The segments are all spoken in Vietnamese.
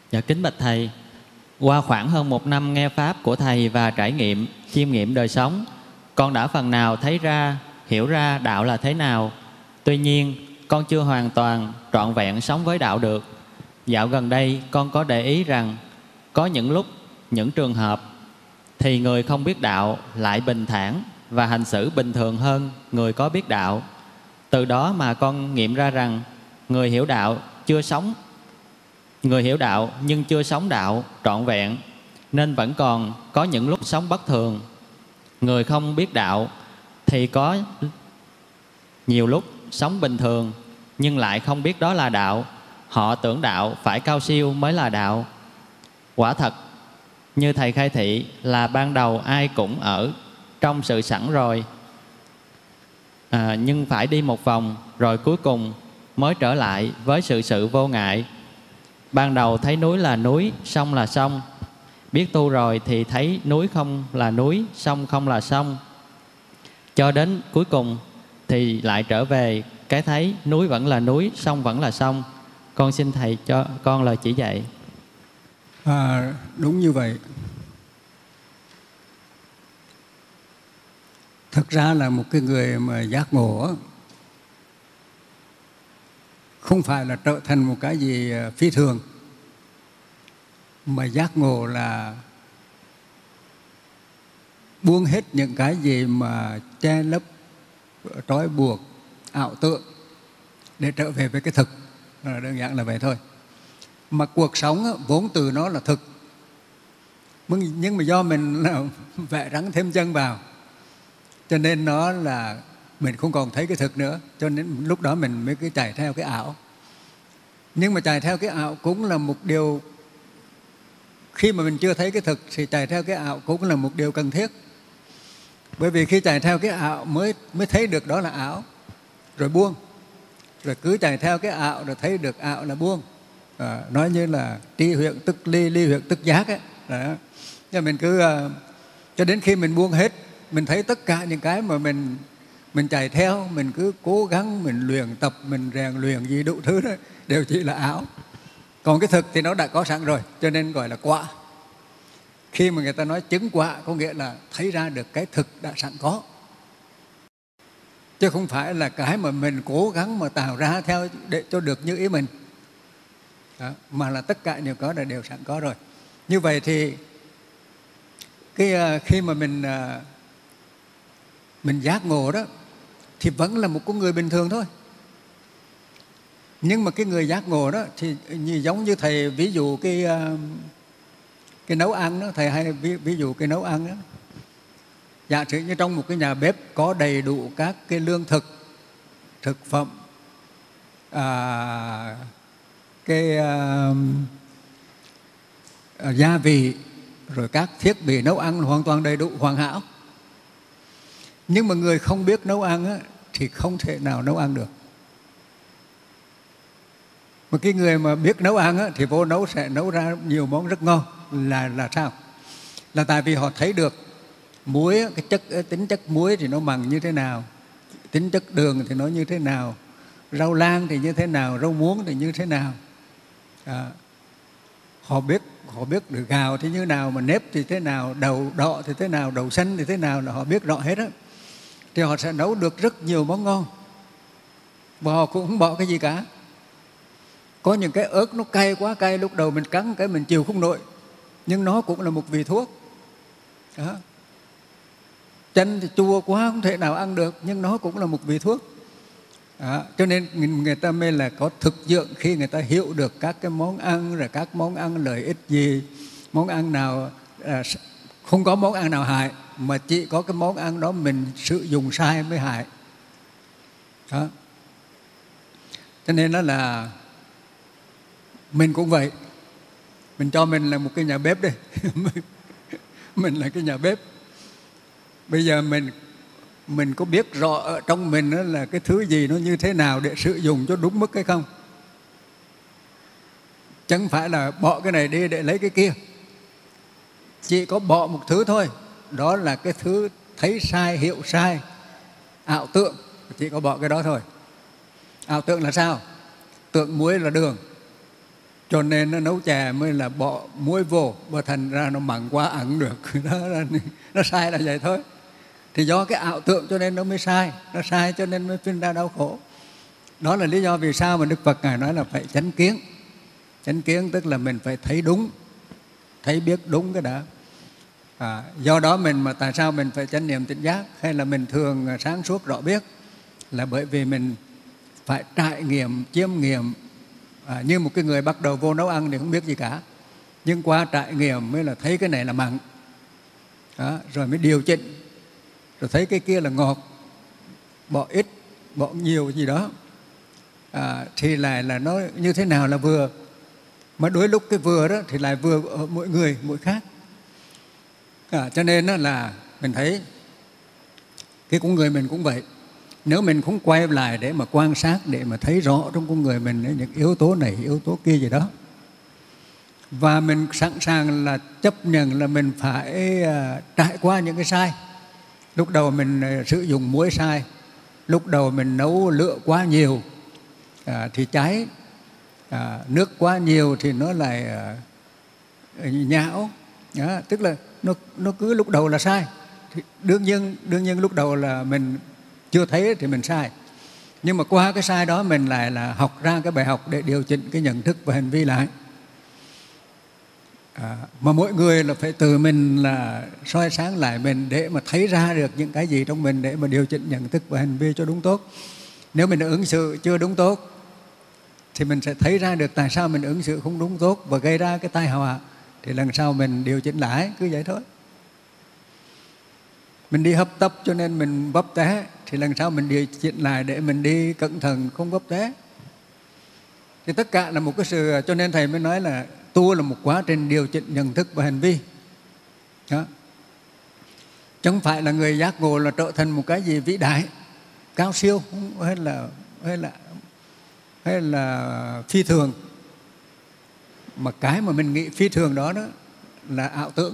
Dạ kính bạch Thầy, qua khoảng hơn 1 năm nghe Pháp của Thầy và trải nghiệm, chiêm nghiệm đời sống, con đã phần nào thấy ra, hiểu ra đạo là thế nào. Tuy nhiên, con chưa hoàn toàn, trọn vẹn sống với đạo được. Dạo gần đây, con có để ý rằng có những lúc, những trường hợp thì người không biết đạo lại bình thản và hành xử bình thường hơn người có biết đạo. Từ đó mà con nghiệm ra rằng người hiểu đạo nhưng chưa sống đạo trọn vẹn, nên vẫn còn có những lúc sống bất thường. Người không biết đạo thì có nhiều lúc sống bình thường nhưng lại không biết đó là đạo. Họ tưởng đạo phải cao siêu mới là đạo. Quả thật như Thầy khai thị là ban đầu ai cũng ở trong sự sẵn rồi, nhưng phải đi một vòng rồi cuối cùng mới trở lại với sự vô ngại. Ban đầu thấy núi là núi, sông là sông. Biết tu rồi thì thấy núi không là núi, sông không là sông. Cho đến cuối cùng thì lại trở về cái thấy núi vẫn là núi, sông vẫn là sông. Con xin Thầy cho con lời chỉ dạy. Đúng như vậy. Thực ra là một cái người mà giác ngộ không phải là trở thành một cái gì phi thường, mà giác ngộ là buông hết những cái gì mà che lấp, trói buộc, ảo tưởng để trở về với cái thực. Đơn giản là vậy thôi. Mà cuộc sống vốn từ nó là thực, nhưng mà do mình vẽ rắn thêm chân vào, cho nên nó là mình không còn thấy cái thực nữa. Cho nên lúc đó mình mới cứ chạy theo cái ảo. Nhưng mà chạy theo cái ảo cũng là một điều, khi mà mình chưa thấy cái thực thì chạy theo cái ảo cũng là một điều cần thiết. Bởi vì khi chạy theo cái ảo mới thấy được đó là ảo, rồi buông. Rồi cứ chạy theo cái ảo rồi thấy được ảo là buông. Nói như là tri huyện tức ly, ly huyện tức giác ấy. Đó. Nên mình cứ cho đến khi mình buông hết, mình thấy tất cả những cái mà mình chạy theo, mình cứ cố gắng, mình luyện tập, mình rèn luyện gì đủ thứ đó đều chỉ là ảo. Còn cái thực thì nó đã có sẵn rồi, cho nên gọi là quả. Khi mà người ta nói chứng quả có nghĩa là thấy ra được cái thực đã sẵn có, chứ không phải là cái mà mình cố gắng mà tạo ra theo để cho được như ý mình. Đó, mà là tất cả những cái là đều sẵn có rồi. Như vậy thì khi mà mình giác ngộ đó thì vẫn là một con người bình thường thôi. Nhưng mà cái người giác ngộ đó thì giống như Thầy ví dụ cái nấu ăn đó, Thầy hay ví dụ cái nấu ăn đó. Giả sử như trong một cái nhà bếp có đầy đủ các cái lương thực, thực phẩm, gia vị, rồi các thiết bị nấu ăn hoàn toàn đầy đủ, hoàn hảo. Nhưng mà người không biết nấu ăn á, thì không thể nào nấu ăn được. Mà cái người mà biết nấu ăn á, thì vô nấu sẽ nấu ra nhiều món rất ngon. Là sao? Là tại vì họ thấy được muối, tính chất muối thì nó mặn như thế nào, tính chất đường thì nó như thế nào, rau lang thì như thế nào, rau muống thì như thế nào. Họ biết được gạo thì như nào, mà nếp thì thế nào, đậu đỏ thì thế nào, đậu xanh thì thế nào, là họ biết rõ hết á. Thì họ sẽ nấu được rất nhiều món ngon, và họ cũng không bỏ cái gì cả. Có những cái ớt nó cay quá cay, lúc đầu mình cắn cái mình chịu không nổi, nhưng nó cũng là một vị thuốc. Đó. Chanh thì chua quá không thể nào ăn được, nhưng nó cũng là một vị thuốc. Đó. Cho nên người ta mới là có thực dưỡng, khi người ta hiểu được các cái món ăn, rồi các món ăn lợi ích gì, món ăn nào không có món ăn nào hại, mà chỉ có cái món ăn đó mình sử dụng sai mới hại. Đó. Cho nên đó là mình cũng vậy. Mình cho mình là một cái nhà bếp đi. Mình là cái nhà bếp. Bây giờ mình có biết rõ ở trong mình đó là cái thứ gì nó như thế nào để sử dụng cho đúng mức hay không? Chẳng phải là bỏ cái này đi để lấy cái kia. Chỉ có bỏ một thứ thôi, đó là cái thứ thấy sai, hiểu sai, ảo tượng. Chỉ có bỏ cái đó thôi. Ảo tượng là sao? Tượng muối là đường, Cho nên nó nấu chè mới là bỏ muối vô, và thành ra nó mặn quá ăn được. Nó sai là vậy thôi. Thì do cái ảo tưởng cho nên nó mới sai. Nó sai cho nên mới sinh ra đau khổ. Đó là lý do vì sao mà Đức Phật Ngài nói là phải chánh kiến. Chánh kiến tức là mình phải thấy đúng, thấy biết đúng cái đã. Do đó mà tại sao mình phải chánh niệm tỉnh giác, hay là mình thường sáng suốt rõ biết, là bởi vì mình phải trải nghiệm, chiêm nghiệm. Như một cái người bắt đầu vô nấu ăn thì không biết gì cả, nhưng qua trải nghiệm mới là thấy cái này là mặn, rồi mới điều chỉnh, rồi thấy cái kia là ngọt, bỏ ít, bỏ nhiều gì đó, thì lại là nó như thế nào là vừa. Mà đôi lúc cái vừa đó thì lại vừa ở mỗi người mỗi khác. Cho nên là mình thấy cái con người mình cũng vậy. Nếu mình không quay lại để mà quan sát, để mà thấy rõ trong con người mình những yếu tố này, yếu tố kia gì đó, và mình sẵn sàng là chấp nhận là mình phải trải qua những cái sai. Lúc đầu mình sử dụng muối sai, lúc đầu mình nấu lửa quá nhiều thì cháy, nước quá nhiều thì nó lại nhão. Tức là nó cứ lúc đầu là sai. Thì đương nhiên lúc đầu là mình chưa thấy thì mình sai, nhưng mà qua cái sai đó mình lại là học ra cái bài học để điều chỉnh cái nhận thức và hành vi lại. Mà mỗi người là phải tự mình là soi sáng lại mình để mà thấy ra được những cái gì trong mình để mà điều chỉnh nhận thức và hành vi cho đúng tốt. Nếu mình ứng xử chưa đúng tốt thì mình sẽ thấy ra được tại sao mình ứng xử không đúng tốt và gây ra cái tai họa, thì lần sau mình điều chỉnh lại, cứ vậy thôi. Mình đi hấp tấp cho nên mình vấp té, thì lần sau mình điều chỉnh lại để mình đi cẩn thận không vấp té. Thì tất cả là một cái sự, cho nên Thầy mới nói là tu là một quá trình điều chỉnh nhận thức và hành vi. Đó. Chứ không phải là người giác ngộ là trở thành một cái gì vĩ đại, cao siêu, hay là phi thường. Mà cái mà mình nghĩ phi thường đó là ảo tưởng,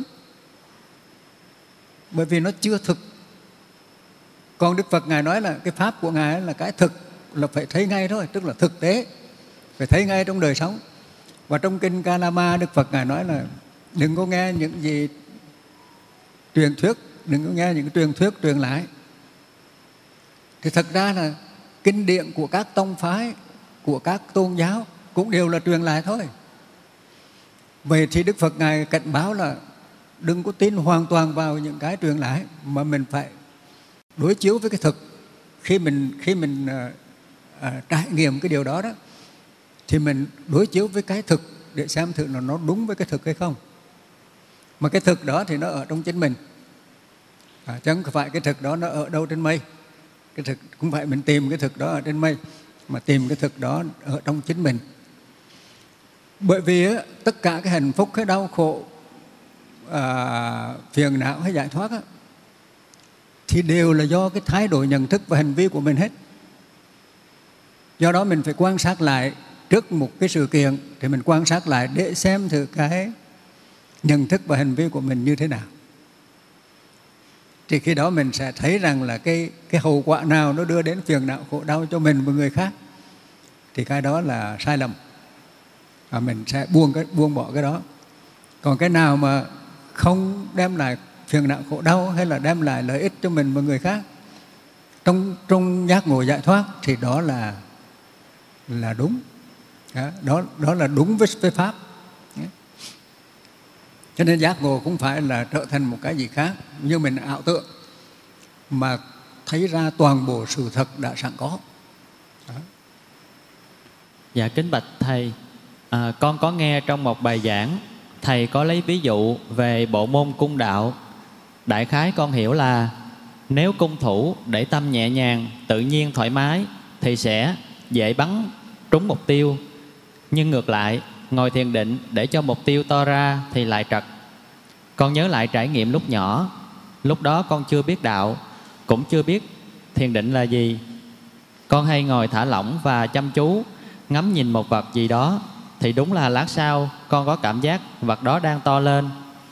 bởi vì nó chưa thực. Còn Đức Phật Ngài nói là cái pháp của Ngài là cái thực, là phải thấy ngay thôi, tức là thực tế, phải thấy ngay trong đời sống. Và trong kinh Kalama, Đức Phật Ngài nói là đừng có nghe những gì truyền thuyết, đừng có nghe những truyền thuyết truyền lại. Thì thật ra là kinh điển của các tông phái, của các tôn giáo cũng đều là truyền lại thôi. Vậy thì Đức Phật Ngài cảnh báo là đừng có tin hoàn toàn vào những cái truyền lại, mà mình phải đối chiếu với cái thực. Khi mình trải nghiệm cái điều đó thì mình đối chiếu với cái thực để xem thử là nó đúng với cái thực hay không. Mà cái thực đó thì nó ở trong chính mình, chứ không phải cái thực đó nó ở đâu trên mây. Cái thực không phải mình tìm cái thực đó ở trên mây, mà tìm cái thực đó ở trong chính mình. Bởi vì tất cả cái hạnh phúc, cái đau khổ, phiền não hay giải thoát thì đều là do cái thái độ nhận thức và hành vi của mình hết. Do đó mình phải quan sát lại trước một cái sự kiện, thì mình quan sát lại để xem thử cái nhận thức và hành vi của mình như thế nào. Thì khi đó mình sẽ thấy rằng là cái hậu quả nào nó đưa đến phiền não khổ đau cho mình và người khác, thì cái đó là sai lầm, và mình sẽ buông bỏ cái đó. Còn cái nào mà không đem lại phiền não khổ đau hay là đem lại lợi ích cho mình và người khác trong giác ngộ giải thoát, thì đó là đúng. Đó là đúng với pháp. Cho nên giác ngộ không phải là trở thành một cái gì khác như mình ảo tưởng, mà thấy ra toàn bộ sự thật đã sẵn có. Đó. Dạ kính bạch Thầy, con có nghe trong một bài giảng Thầy có lấy ví dụ về bộ môn cung đạo. Đại khái con hiểu là nếu cung thủ để tâm nhẹ nhàng, tự nhiên, thoải mái thì sẽ dễ bắn trúng mục tiêu. Nhưng ngược lại, ngồi thiền định để cho mục tiêu to ra thì lại trật. Con nhớ lại trải nghiệm lúc nhỏ. Lúc đó con chưa biết đạo, cũng chưa biết thiền định là gì. Con hay ngồi thả lỏng và chăm chú, ngắm nhìn một vật gì đó, thì đúng là lát sau con có cảm giác vật đó đang to lên.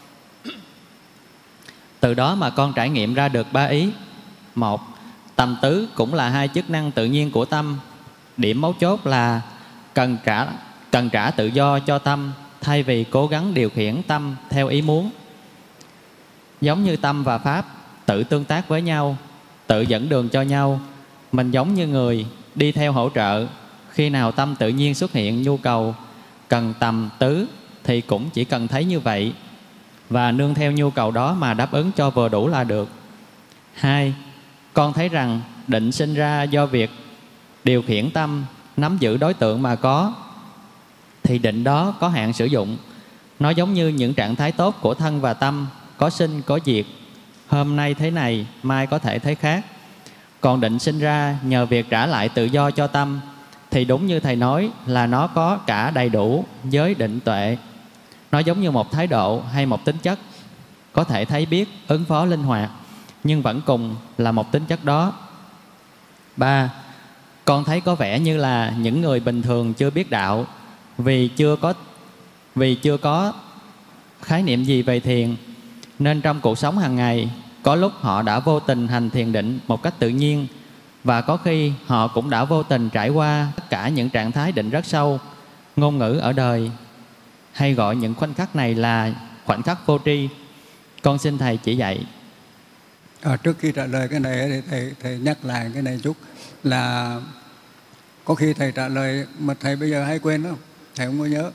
Từ đó mà con trải nghiệm ra được 3 ý. Một, tầm tứ cũng là 2 chức năng tự nhiên của tâm. Điểm mấu chốt là cần trả tự do cho tâm thay vì cố gắng điều khiển tâm theo ý muốn. Giống như tâm và Pháp tự tương tác với nhau, tự dẫn đường cho nhau. Mình giống như người đi theo hỗ trợ. Khi nào tâm tự nhiên xuất hiện nhu cầu cần tầm tứ thì cũng chỉ cần thấy như vậy và nương theo nhu cầu đó mà đáp ứng cho vừa đủ là được. 2. Con thấy rằng định sinh ra do việc điều khiển tâm, nắm giữ đối tượng mà có, thì định đó có hạn sử dụng. Nó giống như những trạng thái tốt của thân và tâm, có sinh có diệt, hôm nay thế này, mai có thể thế khác. Còn định sinh ra nhờ việc trả lại tự do cho tâm thì đúng như Thầy nói là nó có cả đầy đủ giới định tuệ. Nó giống như một thái độ hay một tính chất, có thể thấy biết, ứng phó linh hoạt, nhưng vẫn cùng là một tính chất đó. 3. Con thấy có vẻ như là những người bình thường chưa biết đạo vì chưa có khái niệm gì về thiền, nên trong cuộc sống hàng ngày có lúc họ đã vô tình hành thiền định một cách tự nhiên, và có khi họ cũng đã vô tình trải qua tất cả những trạng thái định rất sâu. Ngôn ngữ ở đời hay gọi những khoảnh khắc này là khoảnh khắc vô tri. Con xin Thầy chỉ dạy. Trước khi trả lời cái này thì thầy nhắc lại cái này chút, là có khi Thầy trả lời mà Thầy bây giờ hay quên đó, Thầy không có nhớ.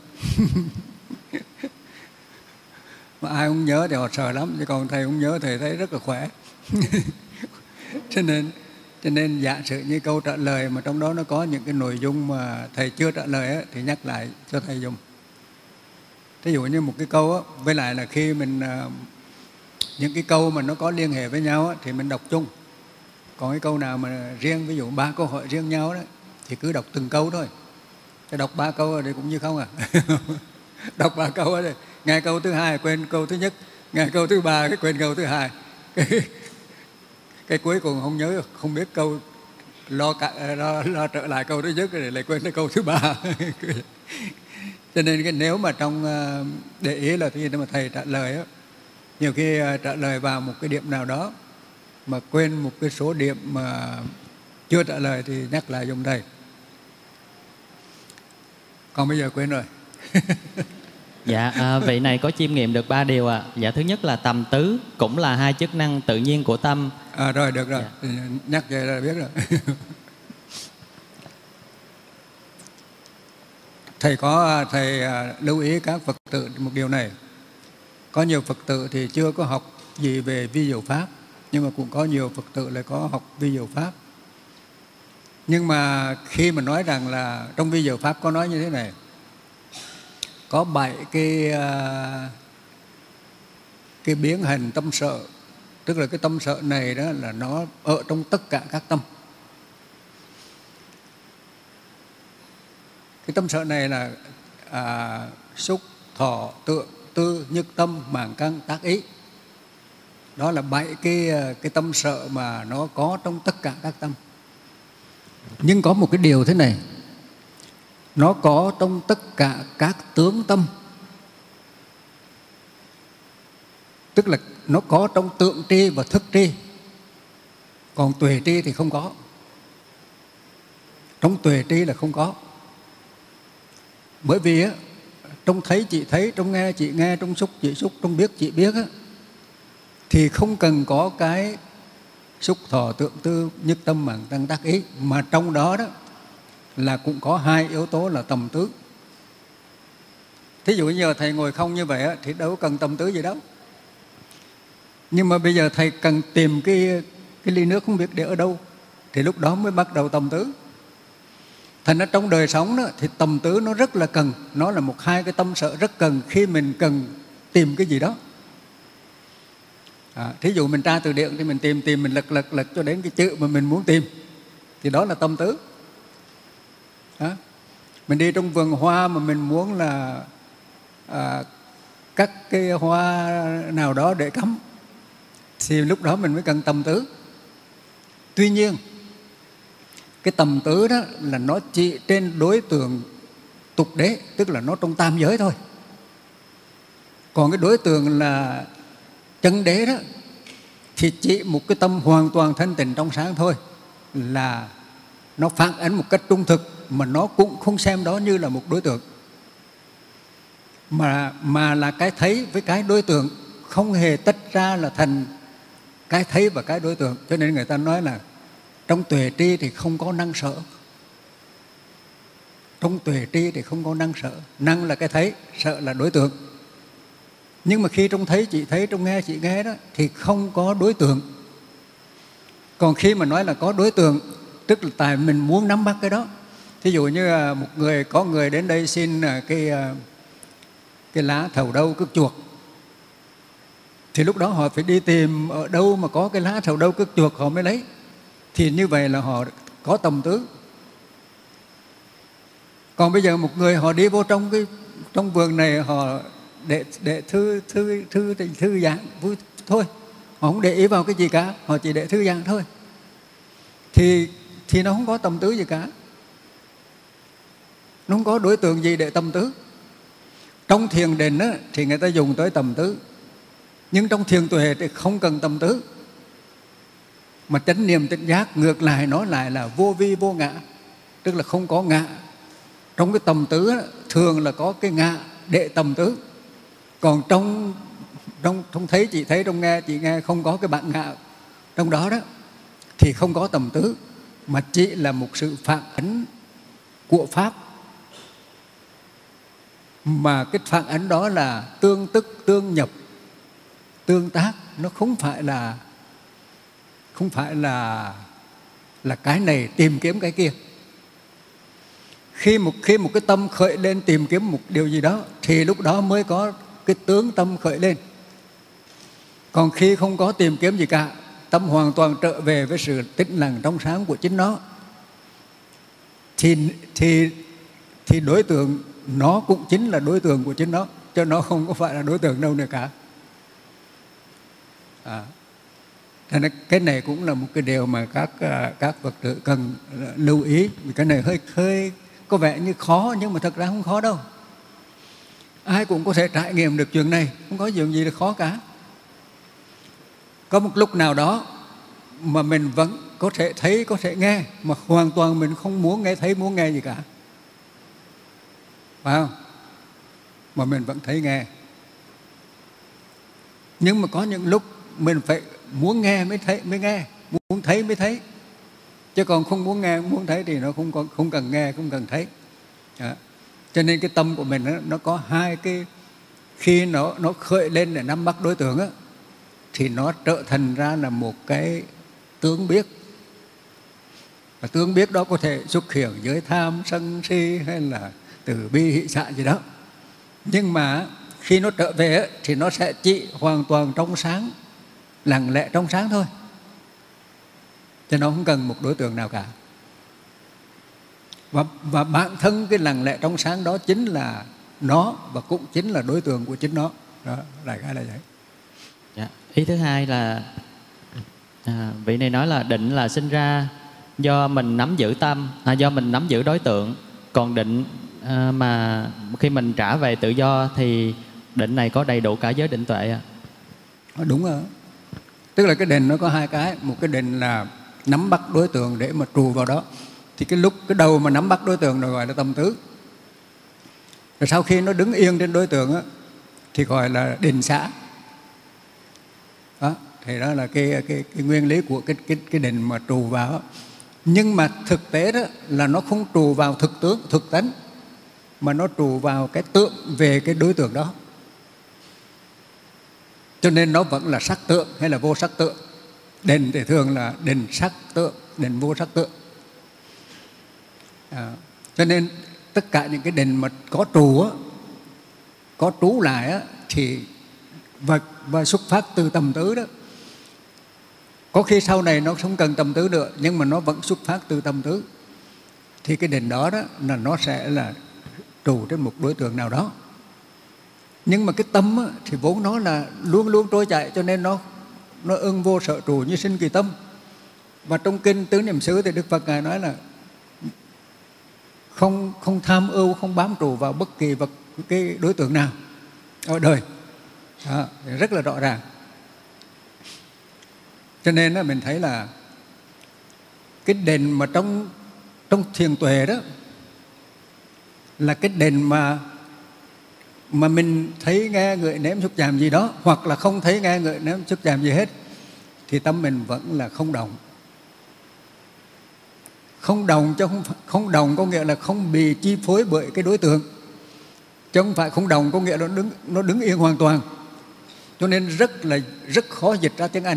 Mà ai không nhớ thì họ sợ lắm, chứ còn Thầy không nhớ Thầy thấy rất là khỏe. Cho nên giả sử như câu trả lời mà trong đó nó có những cái nội dung mà Thầy chưa trả lời á, thì nhắc lại cho Thầy dùng. Thí dụ như một cái câu á, với lại là khi mình những cái câu mà nó có liên hệ với nhau á, thì mình đọc chung. Còn cái câu nào mà riêng, ví dụ 3 câu hỏi riêng nhau đó, thì cứ đọc từng câu thôi. Cái đọc 3 câu thì cũng như không à. Đọc 3 câu đó, nghe câu thứ hai quên câu thứ nhất, nghe câu thứ ba cái quên câu thứ hai, cái cuối cùng không nhớ, không biết câu, lo trở lại câu thứ nhất rồi lại quên cái câu thứ ba. Cho nên nếu mà trong để ý là khi mà Thầy trả lời á, nhiều khi trả lời vào một cái điểm nào đó mà quên một cái số điểm mà chưa trả lời thì nhắc lại giùm Thầy. Còn bây giờ quên rồi. Dạ, vị này có chiêm nghiệm được 3 điều ạ. Dạ, thứ nhất là tầm tứ cũng là 2 chức năng tự nhiên của tâm. Rồi, được rồi. Dạ. Nhắc vậy là biết rồi. Thầy lưu ý các Phật tử một điều này. Có nhiều Phật tử thì chưa có học gì về vi diệu pháp, nhưng mà cũng có nhiều Phật tử lại có học vi diệu pháp. Nhưng mà khi mà nói rằng là trong vi diệu pháp có nói như thế này, có 7 cái biến hành tâm sợ, tức là cái tâm sợ này đó là nó ở trong tất cả các tâm. Cái tâm sợ này là xúc, thọ, tượng, tư, nhất tâm, màng căn, tác ý. Đó là 7 cái tâm sợ mà nó có trong tất cả các tâm. Nhưng có một cái điều thế này, nó có trong tất cả các tướng tâm. Tức là nó có trong tượng tri và thức tri. Còn tuệ tri thì không có. Trong tuệ tri là không có. Bởi vì á, trong thấy chị thấy, trong nghe chị nghe, trong xúc chị xúc, trong biết chị biết á, thì không cần có cái xúc thọ tượng tư nhất tâm màng căn tác ý, mà trong đó đó là cũng có 2 yếu tố là tầm tứ. Thí dụ như Thầy ngồi không như vậy á, thì đâu cần tầm tứ gì đâu. Nhưng mà bây giờ Thầy cần tìm cái ly nước không biết để ở đâu, thì lúc đó mới bắt đầu tầm tứ. Thành ra trong đời sống đó, thì tầm tứ nó rất là cần. Nó là 1-2 cái tâm sợ rất cần khi mình cần tìm cái gì đó. Thí dụ mình tra từ điển thì mình tìm mình lật cho đến cái chữ mà mình muốn tìm, thì đó là tâm tứ. Mình đi trong vườn hoa mà mình muốn là cắt cái hoa nào đó để cắm, thì lúc đó mình mới cần tầm tứ. Tuy nhiên cái tầm tứ đó là nó chỉ trên đối tượng tục đế, tức là nó trong tam giới thôi. Còn cái đối tượng là chân đế đó thì chỉ một cái tâm hoàn toàn thanh tịnh trong sáng thôi, là nó phản ánh một cách trung thực, mà nó cũng không xem đó như là một đối tượng. mà là cái thấy với cái đối tượng, không hề tách ra là thành cái thấy và cái đối tượng. Cho nên người ta nói là trong tuệ tri thì không có năng sở. Trong tuệ tri thì không có năng sở. Năng là cái thấy, sở là đối tượng. Nhưng mà khi trong thấy chị thấy, trong nghe chị nghe đó, thì không có đối tượng. Còn khi mà nói là có đối tượng, tức là tại mình muốn nắm bắt cái đó. Thí dụ như có người đến đây xin cái lá thầu đâu cước chuột, thì lúc đó họ phải đi tìm ở đâu mà có cái lá thầu đâu cước chuột họ mới lấy. Thì như vậy là họ có tầm tứ. Còn bây giờ một người họ đi vô trong vườn này, họ để thư giãn vui thôi, họ không để ý vào cái gì cả, họ chỉ để thư giãn thôi, thì nó không có tầm tứ gì cả, nó không có đối tượng gì để tầm tứ. Trong thiền định á, thì người ta dùng tới tầm tứ, nhưng trong thiền tuệ thì không cần tầm tứ. Mà chánh niệm tỉnh giác ngược lại, nó lại là vô vi vô ngã, tức là không có ngã. Trong cái tầm tứ á, thường là có cái ngã để tầm tứ. Còn trong thấy chị thấy, trong nghe chị nghe, không có cái bản ngã trong đó đó, thì không có tầm tứ, mà chỉ là một sự phản ánh của Pháp. Mà cái phản ánh đó là tương tức, tương nhập, tương tác. Nó không phải là cái này tìm kiếm cái kia. Khi một cái tâm khởi lên tìm kiếm một điều gì đó, thì lúc đó mới có cái tướng tâm khởi lên. Còn khi không có tìm kiếm gì cả, tâm hoàn toàn trở về với sự tĩnh lặng trong sáng của chính nó, thì đối tượng nó cũng chính là đối tượng của chính nó, cho nó không có phải là đối tượng đâu nữa cả. Thế nên cái này cũng là một cái điều mà các Phật tử cần lưu ý. Vì cái này hơi có vẻ như khó, nhưng mà thật ra không khó đâu. Ai cũng có thể trải nghiệm được chuyện này, không có chuyện gì là khó cả. Có một lúc nào đó mà mình vẫn có thể thấy, có thể nghe, mà hoàn toàn mình không muốn nghe thấy, muốn nghe gì cả, phải không? Mà mình vẫn thấy nghe. Nhưng mà có những lúc mình phải muốn nghe mới thấy, mới nghe, muốn thấy mới thấy. Chứ còn không muốn nghe, muốn thấy thì nó không cần nghe, không cần thấy. Cho nên cái tâm của mình nó có hai cái, khi nó khởi lên để nắm bắt đối tượng á, thì nó trở thành ra là một cái tướng biết. Và tướng biết đó có thể xuất hiện dưới tham, sân, si hay là từ bi, hỷ, xả gì đó. Nhưng mà khi nó trở về ấy, thì nó sẽ chỉ hoàn toàn trong sáng, lặng lẽ trong sáng thôi. Cho nó không cần một đối tượng nào cả. Và bản thân cái lặng lẽ trong sáng đó chính là nó, và cũng chính là đối tượng của chính nó. Đó, đại khái là vậy. Dạ. Ý thứ hai là vị này nói là định là sinh ra do mình nắm giữ tâm, do mình nắm giữ đối tượng. Còn định mà khi mình trả về tự do thì định này có đầy đủ cả giới định tuệ ạ? Đúng rồi. Tức là cái định nó có hai cái. Một cái định là nắm bắt đối tượng để mà trù vào đó. Thì cái đầu mà nắm bắt đối tượng rồi gọi là tâm tứ. Rồi sau khi nó đứng yên trên đối tượng á, thì gọi là định xả. Đó, thì đó là cái nguyên lý của cái định mà trù vào. Nhưng mà thực tế đó là nó không trù vào thực tướng, thực tánh, mà nó trù vào cái tượng về cái đối tượng đó. Cho nên nó vẫn là sắc tượng hay là vô sắc tượng. Định thì thường là định sắc tượng, định vô sắc tượng. Cho nên tất cả những cái định mà có trù á, có trú lại á, thì và xuất phát từ tầm tứ đó. Có khi sau này nó không cần tầm tứ nữa, nhưng mà nó vẫn xuất phát từ tầm tứ. Thì cái định đó là nó sẽ là trù trên một đối tượng nào đó. Nhưng mà cái tâm á, thì vốn nó là luôn luôn trôi chảy, cho nên nó ưng vô sở trụ như sinh kỳ tâm. Và trong kinh Tứ Niệm xứ thì Đức Phật Ngài nói là không tham ưu, không bám trụ vào bất kỳ cái đối tượng nào ở đời. Đó, rất là rõ ràng. Cho nên đó, mình thấy là cái định mà trong thiền tuệ đó là cái định mà mà mình thấy nghe ngửi nếm xúc chạm gì đó, hoặc là không thấy nghe ngửi nếm xúc chạm gì hết, thì tâm mình vẫn là không động. Không động chứ không động có nghĩa là không bị chi phối bởi cái đối tượng, chứ không phải không động có nghĩa là nó đứng yên hoàn toàn. Cho nên rất khó dịch ra tiếng Anh.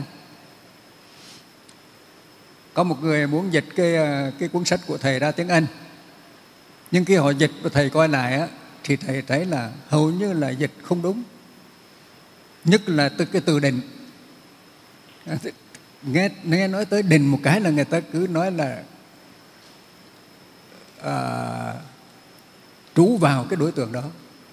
Có một người muốn dịch cái cuốn sách của thầy ra tiếng Anh, nhưng khi họ dịch và thầy coi lại á, thì thầy thấy là hầu như là dịch không đúng, nhất là từ cái từ định. Nghe nói tới định một cái là người ta cứ nói là trú vào cái đối tượng đó,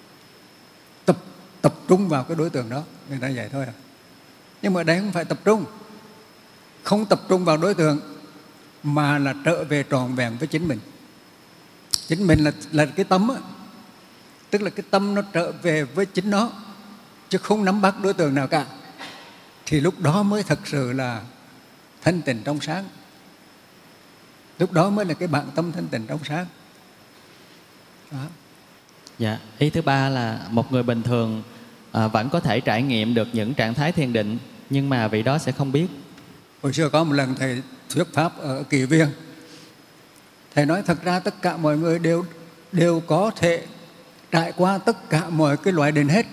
tập trung vào cái đối tượng đó, người ta vậy thôi à. Nhưng mà đây không phải tập trung, không tập trung vào đối tượng, mà là trở về trọn vẹn với chính mình. Chính mình là cái tâm á, tức là cái tâm nó trở về với chính nó, chứ không nắm bắt đối tượng nào cả. Thì lúc đó mới thật sự là thanh tịnh trong sáng. Lúc đó mới là cái bản tâm thanh tịnh trong sáng đó. Dạ, ý thứ ba là một người bình thường vẫn có thể trải nghiệm được những trạng thái thiền định, nhưng mà vị đó sẽ không biết. Hồi xưa có một lần thầy thuyết pháp ở Kỳ Viên, thầy nói thật ra tất cả mọi người đều có thể trải qua tất cả mọi cái loại định hết,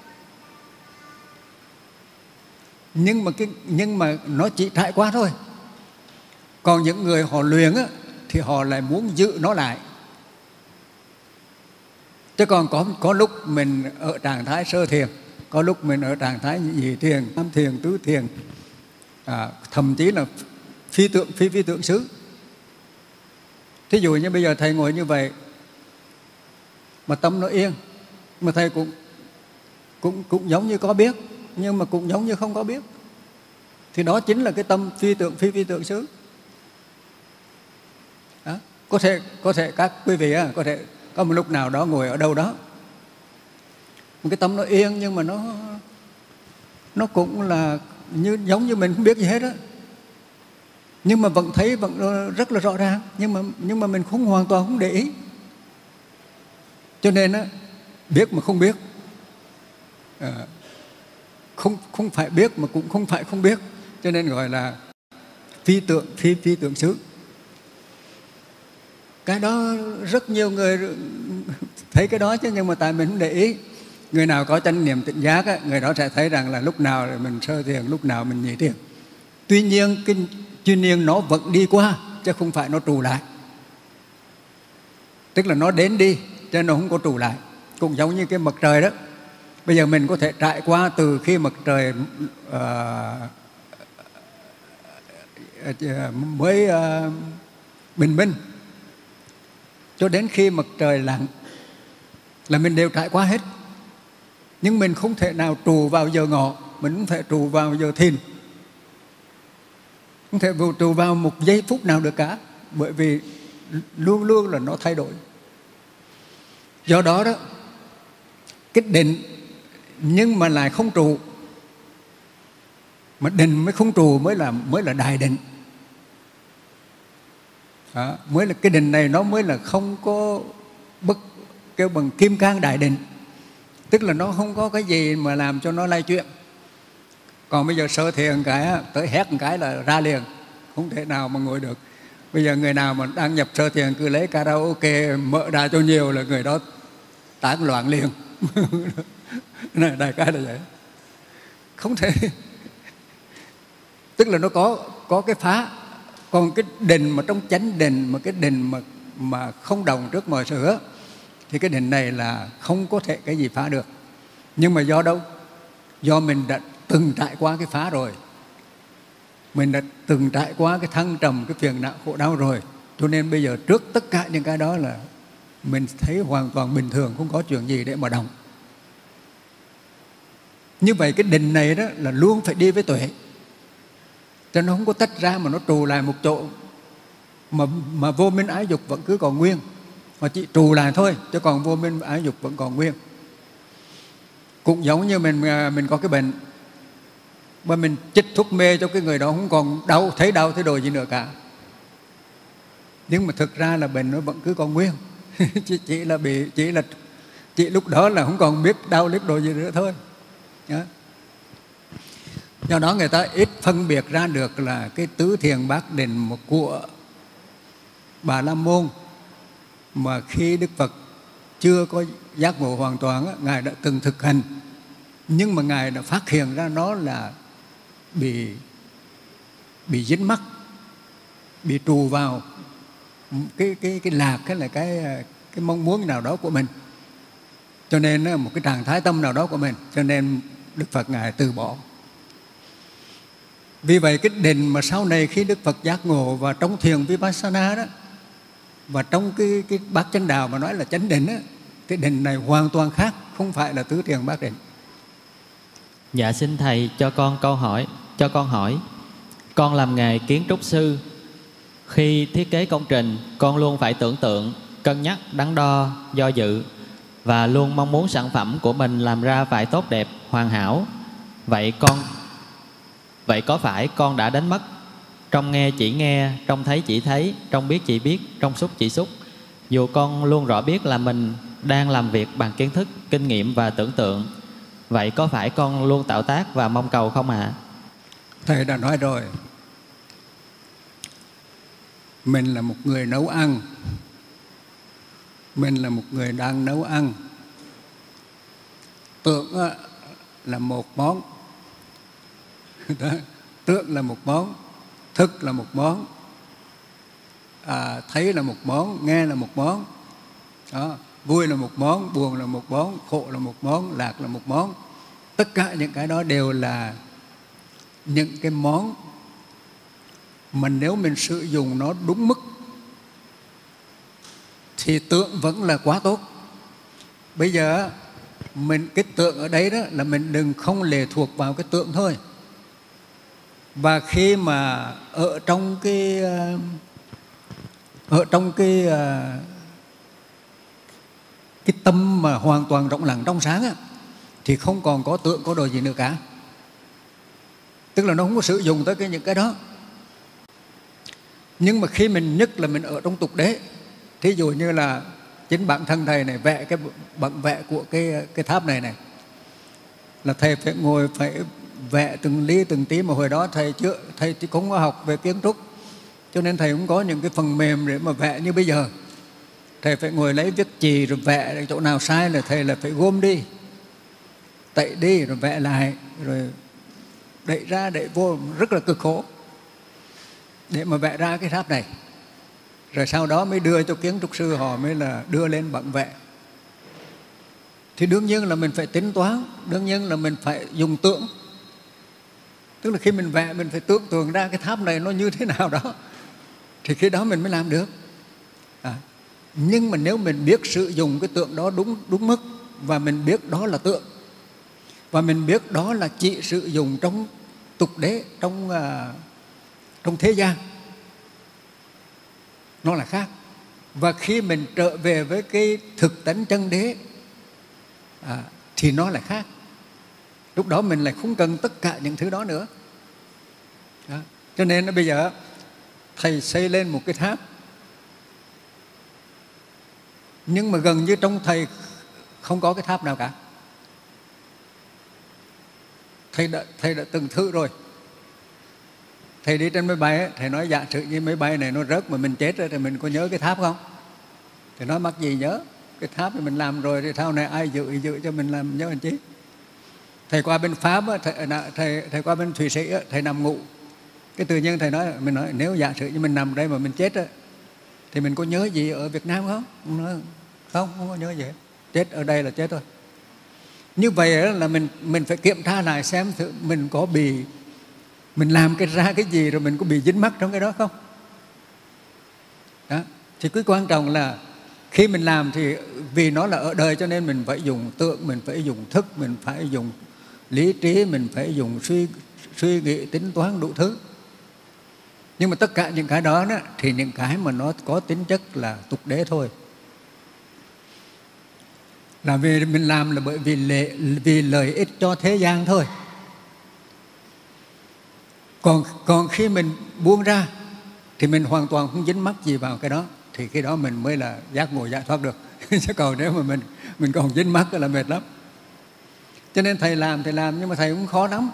nhưng mà nó chỉ trải qua thôi. Còn những người họ luyện á, thì họ lại muốn giữ nó lại. Chứ còn có lúc mình ở trạng thái sơ thiền, có lúc mình ở trạng thái nhị thiền, tam thiền, tứ thiền, thậm chí là phi tượng xứ. Thí dụ như bây giờ thầy ngồi như vậy mà tâm nó yên, mà thầy cũng giống như có biết, nhưng mà cũng giống như không có biết, thì đó chính là cái tâm phi tượng xứ. Đó. Có thể các quý vị có thể có một lúc nào đó ngồi ở đâu đó, một cái tâm nó yên, nhưng mà nó cũng là giống như mình không biết gì hết á, nhưng mà vẫn thấy vẫn rất là rõ ràng, nhưng mà mình không hoàn toàn không để ý. Cho nên á, biết mà không biết, không phải biết mà cũng không phải không biết, cho nên gọi là phi tượng xứ. Cái đó rất nhiều người thấy cái đó chứ, nhưng mà tại mình không để ý. Người nào có chánh niệm tỉnh giác á, người đó sẽ thấy rằng là lúc nào mình sơ thiền, lúc nào mình nhị thiền. Tuy nhiên cái chuyên niên nó vẫn đi qua, chứ không phải nó trụ lại. Tức là nó đến đi, cho nên nó không có trụ lại. Cũng giống như cái mặt trời đó. Bây giờ mình có thể trải qua từ khi mặt trời mới bình minh cho đến khi mặt trời lặn, là mình đều trải qua hết. Nhưng mình không thể nào trụ vào giờ ngọ, mình không thể trụ vào giờ thìn, không thể trụ vào một giây phút nào được cả, bởi vì luôn luôn là nó thay đổi. Do đó đó, cái định nhưng mà lại không trụ, mà định mới không trụ mới là đại định. Đó, mới là cái định này nó mới là không có kêu bằng kim cang đại định, tức là nó không có cái gì mà làm cho nó lay chuyện. Còn bây giờ sơ thiền cái tới hét một cái là ra liền, không thể nào mà ngồi được. Bây giờ người nào mà đang nhập sơ thiền cứ lấy karaoke mở ra cho nhiều là người đó tán loạn liền. Này, đại cái là vậy, không thể. Tức là nó có cái phá. Còn cái định mà trong chánh định, mà cái định mà không đồng trước mọi sự, thì cái định này là không có thể cái gì phá được. Nhưng mà do đâu? Do mình đã từng trải qua cái phá rồi, mình đã từng trải qua cái thăng trầm, cái phiền não khổ đau rồi, cho nên bây giờ trước tất cả những cái đó là mình thấy hoàn toàn bình thường, không có chuyện gì để mà động. Như vậy cái định này đó là luôn phải đi với tuệ, cho nó không có tách ra mà nó trù lại một chỗ, mà vô minh ái dục vẫn cứ còn nguyên, mà chỉ trù lại thôi, chứ còn vô minh ái dục vẫn còn nguyên. Cũng giống như mình có cái bệnh mà mình chích thuốc mê cho cái người đó không còn đau thấy đồ gì nữa cả, nhưng mà thực ra là bệnh nó vẫn cứ còn nguyên. chỉ là Chỉ lúc đó là không còn biết đạo lý đồ gì nữa thôi. Do đó người ta ít phân biệt ra được là cái tứ thiền bát định của Bà La Môn mà khi Đức Phật chưa có giác ngộ hoàn toàn, Ngài đã từng thực hành, nhưng mà Ngài đã phát hiện ra nó là bị dính mắc, bị trù vào cái lạc, cái là cái mong muốn nào đó của mình, cho nên một cái trạng thái tâm nào đó của mình, cho nên Đức Phật Ngài từ bỏ. Vì vậy cái định mà sau này khi Đức Phật giác ngộ và trong thiền Vipassana đó, và trong cái bát chánh đạo mà nói là chánh định đó, cái định này hoàn toàn khác, không phải là tứ thiền bát định. Dạ xin Thầy cho con hỏi. Con làm nghề kiến trúc sư. Khi thiết kế công trình, con luôn phải tưởng tượng, cân nhắc, đắn đo, do dự, và luôn mong muốn sản phẩm của mình làm ra phải tốt đẹp, hoàn hảo. Vậy có phải con đã đánh mất trong nghe chỉ nghe, trong thấy chỉ thấy, trong biết chỉ biết, trong xúc chỉ xúc, dù con luôn rõ biết là mình đang làm việc bằng kiến thức, kinh nghiệm và tưởng tượng? Vậy có phải con luôn tạo tác và mong cầu không ạ? Thầy đã nói rồi, mình là một người nấu ăn, mình là một người đang nấu ăn. Tưởng là một món, tưởng là một món, thức là một món, thấy là một món, nghe là một món đó, vui là một món, buồn là một món, khổ là một món, lạc là một món. Tất cả những cái đó đều là những cái món mà nếu mình sử dụng nó đúng mức thì tượng vẫn là quá tốt. Bây giờ mình cái tượng ở đây đó là mình đừng không lệ thuộc vào cái tượng thôi. Và khi mà ở trong cái tâm mà hoàn toàn rộng lặng trong sáng á, thì không còn có tượng có đồ gì nữa cả. Tức là nó không có sử dụng tới những cái đó. Nhưng mà khi mình nhất là mình ở trong tục đế, thí dụ như là chính bản thân thầy này vẽ cái bản vẽ của cái tháp này là thầy phải ngồi phải vẽ từng ly từng tí, mà hồi đó thầy chỉ không có học về kiến trúc, cho nên thầy không có những cái phần mềm để mà vẽ như bây giờ. Thầy phải ngồi lấy viết chì rồi vẽ, chỗ nào sai là thầy là phải gom đi, tẩy đi rồi vẽ lại, rồi đẩy ra đẩy vô, rất là cực khổ để mà vẽ ra cái tháp này. Rồi sau đó mới đưa cho kiến trúc sư, họ mới là đưa lên bản vẽ. Thì đương nhiên là mình phải tính toán, đương nhiên là mình phải dùng tượng. Tức là khi mình vẽ mình phải tưởng tượng ra cái tháp này nó như thế nào đó, thì khi đó mình mới làm được. Nhưng mà nếu mình biết sử dụng cái tượng đó đúng mức, và mình biết đó là tượng, và mình biết đó là chỉ sử dụng trong tục đế, trong thế gian, nó là khác. Và khi mình trở về với cái thực tánh chân đế thì nó là khác. Lúc đó mình lại không cần tất cả những thứ đó nữa. Cho nên bây giờ thầy xây lên một cái tháp, nhưng mà gần như trong thầy không có cái tháp nào cả. Thầy đã từng thử rồi. Thầy đi trên máy bay, thầy nói giả sử như máy bay này nó rớt mà mình chết rồi thì mình có nhớ cái tháp không? Thầy nói mắc gì nhớ, cái tháp thì mình làm rồi thì sau này ai dự cho mình làm nhớ làm chi. Thầy qua bên Pháp, thầy qua bên Thụy Sĩ, thầy nằm ngủ. Cái tự nhiên mình nói nếu giả sử như mình nằm đây mà mình chết thì mình có nhớ gì ở Việt Nam không? Nói, không có nhớ gì hết. Chết ở đây là chết thôi. Như vậy là mình phải kiểm tra lại xem thử mình có mình làm ra cái gì rồi mình có bị dính mắc trong cái đó không? Đó. Thì cái quan trọng là khi mình làm thì vì nó là ở đời cho nên mình phải dùng tượng, mình phải dùng thức, mình phải dùng lý trí, mình phải dùng suy nghĩ, tính toán đủ thứ. Nhưng mà tất cả những cái đó thì những cái mà nó có tính chất là tục đế thôi. Là vì mình làm là bởi vì lợi ích cho thế gian thôi. Còn khi mình buông ra thì mình hoàn toàn không dính mắc gì vào cái đó, thì cái đó mình mới là giác ngộ giải thoát được. Chứ còn nếu mà mình còn dính mắc là mệt lắm. Cho nên thầy làm nhưng mà thầy cũng khó lắm.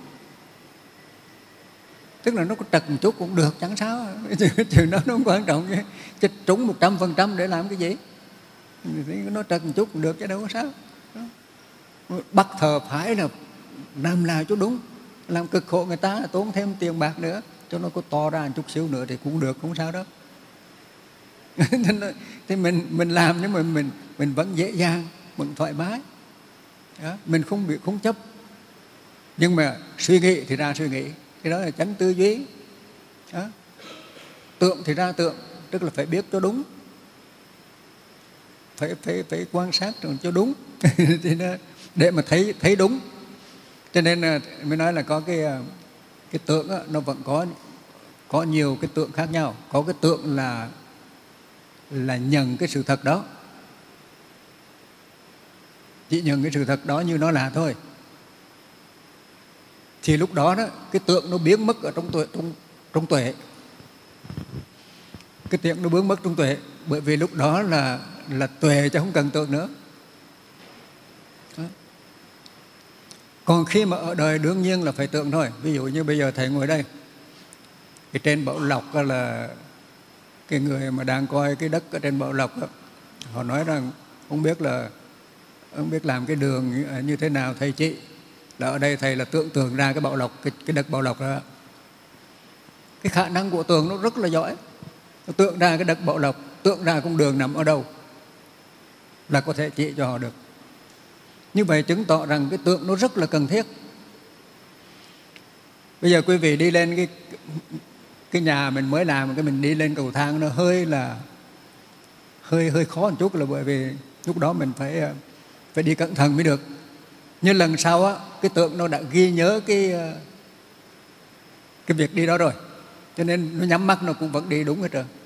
Tức là nó có trật một chút cũng được, chẳng sao. Chuyện đó nó không quan trọng. Chứ trúng 100% để làm cái gì? Nó trật một chút cũng được chứ đâu có sao. Bắt thờ phải là làm nào cho đúng. Làm cực khổ người ta, tốn thêm tiền bạc nữa, cho nó có to ra một chút xíu nữa thì cũng được, không sao đâu. Thì mình làm nhưng mà mình vẫn dễ dàng, vẫn thoải mái đó. Mình không bị không chấp. Nhưng mà suy nghĩ thì ra suy nghĩ, cái đó là chánh tư duy đó. Tượng thì ra tượng, tức là phải biết cho đúng, phải quan sát cho đúng thì nó, để mà thấy đúng. Cho nên mới nói là có cái tượng đó, nó vẫn có nhiều cái tượng khác nhau. Có cái tượng là nhận cái sự thật đó, chỉ nhận cái sự thật đó như nó là thôi. Thì lúc đó cái tượng nó biến mất ở trong tuệ. Cái tượng nó biến mất trong tuệ, bởi vì lúc đó là tuệ chứ không cần tượng nữa đó. Còn khi mà ở đời đương nhiên là phải tượng thôi. Ví dụ như bây giờ thầy ngồi đây, cái trên Bảo Lộc là cái người mà đang coi cái đất ở trên Bảo Lộc đó, họ nói rằng không biết làm cái đường như thế nào thầy chị. Là ở đây thầy là tưởng tượng ra cái Bảo Lộc, cái đất Bảo Lộc đó. Cái khả năng của tượng nó rất là giỏi. Nó tượng ra cái đất Bảo Lộc, tượng ra con đường nằm ở đâu là có thể chỉ cho họ được. Như vậy chứng tỏ rằng cái tượng nó rất là cần thiết. Bây giờ quý vị đi lên cái nhà mình mới làm, cái mình đi lên cầu thang nó hơi khó một chút, là bởi vì lúc đó mình phải đi cẩn thận mới được. Nhưng lần sau á, cái tượng nó đã ghi nhớ cái việc đi đó rồi, cho nên nó nhắm mắt nó cũng vẫn đi đúng hết trơn.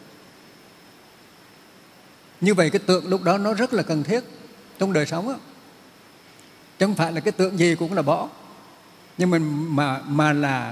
Như vậy cái tượng lúc đó nó rất là cần thiết trong đời sống á. Chứ không phải là cái tượng gì cũng là bỏ. Nhưng mình mà là